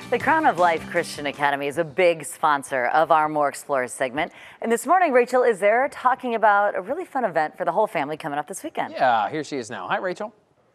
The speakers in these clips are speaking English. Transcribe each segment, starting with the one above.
The Crown of Life Christian Academy is a big sponsor of our More Explorers segment. And this morning, Rachel is there talking about a really fun event for the whole family coming up this weekend. Yeah, here she is now. Hi, Rachel.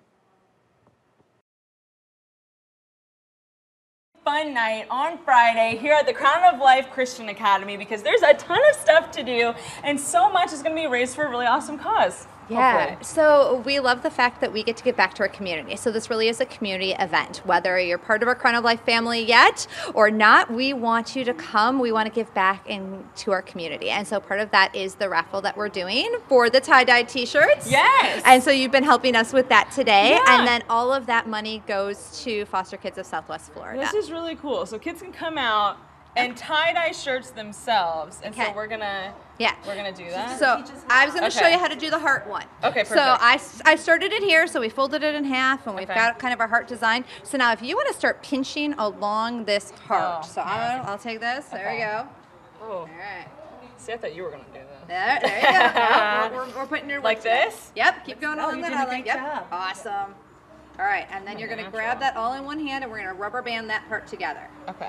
Fun night on Friday here at the Crown of Life Christian Academy because there's a ton of stuff to do and so much is going to be raised for a really awesome cause. Yeah, hopefully. so we love the fact that we get to give back to our community. So this really is a community event. Whether you're part of our Crown of Life family yet or not, we want you to come. We want to give back to our community. And so part of that is the raffle that we're doing for the tie-dye t-shirts. Yes. And so you've been helping us with that today. Yeah. And then all of that money goes to Foster Kids of Southwest Florida. This is really cool. So kids can come out and tie-dye shirts themselves. And so we're going to do that. So I was going to show you how to do the heart one. Okay, perfect. So I started it here, so we folded it in half, and we've got kind of our heart design. So now if you want to start pinching along this heart. So I'll take this. There we go. Oh. All right. See, I thought you were going to do that. There you go. we're putting your work Like together. this? Yep, keep going along you're that doing a great job. Awesome. All right, and then you're going to grab that all in one hand, and we're going to rubber band that heart together. Okay.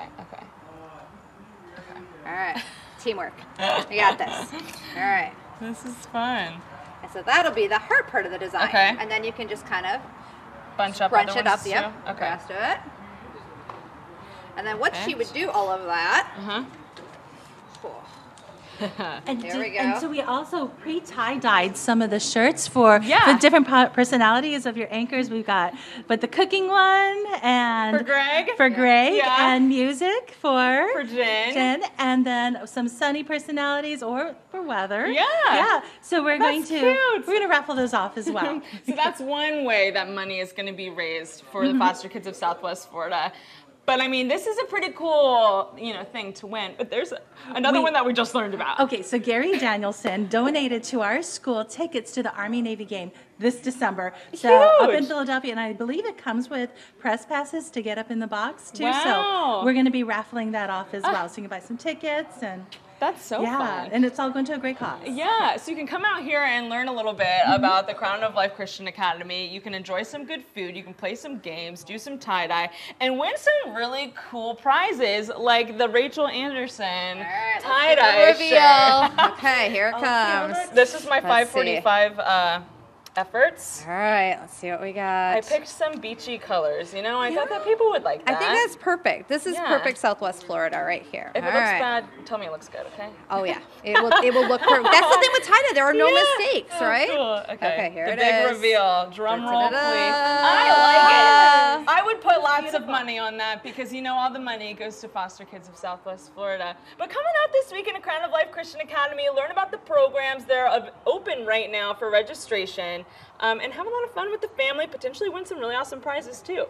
All right, teamwork. We got this. All right. This is fun. And so that'll be the heart part of the design. Okay. And then you can just kind of Bunch up crunch other it up. ones Yep. too? Okay. Rest of it. And then once she would do all of that, cool. And There we go. And so we also pre-tie-dyed some of the shirts for the different personalities of your anchors. We've got the cooking one and For Greg. Yeah. and music for Jen. and then some sunny personalities or for weather. Yeah. So we're That's going to raffle those off as well. So that's one way that money is going to be raised for the foster kids of Southwest Florida. But I mean, this is a pretty cool, thing to win. But there's another one that we just learned about. Okay, so Gary Danielson donated to our school tickets to the Army-Navy game this December. So up in Philadelphia, and I believe it comes with press passes to get up in the box too. Wow. So we're going to be raffling that off as well. So you can buy some tickets and That's so fun. and it's all going to a great cause. Yeah, so you can come out here and learn a little bit about the Crown of Life Christian Academy. You can enjoy some good food, you can play some games, do some tie-dye, and win some really cool prizes like the Rachel Anderson tie-dye reveal. Okay, here it comes. This is my Let's see. 545 efforts. All right, let's see what we got. I picked some beachy colors, I thought that people would like that. I think that's perfect. This is perfect Southwest Florida right here. If it looks bad, tell me it looks good, okay? Oh yeah, it will look perfect. That's the thing with tie-dye. There are no mistakes, Oh, right? Cool. Okay, here the it big is. reveal. Drum roll, please. Da-da-da. I like it. I would put lots of money on that because all the money goes to foster kids of Southwest Florida. But coming out this week in a Crown of Life Christian Academy, learn about the programs. They're open right now for registration. And have a lot of fun with the family, potentially win some really awesome prizes too.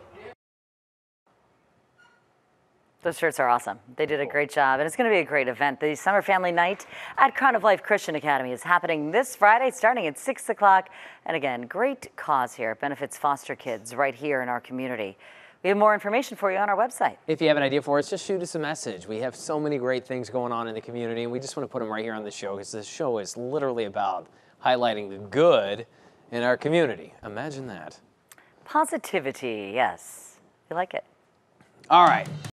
Those shirts are awesome. They did a great job, and it's going to be a great event. The Summer Family Night at Crown of Life Christian Academy is happening this Friday starting at 6 o'clock. And again, great cause here. It benefits foster kids right here in our community. We have more information for you on our website. If you have an idea for us, just shoot us a message. We have so many great things going on in the community, and we just want to put them right here on the show because this show is literally about highlighting the good in our community. Imagine that. Positivity, yes. You like it. All right.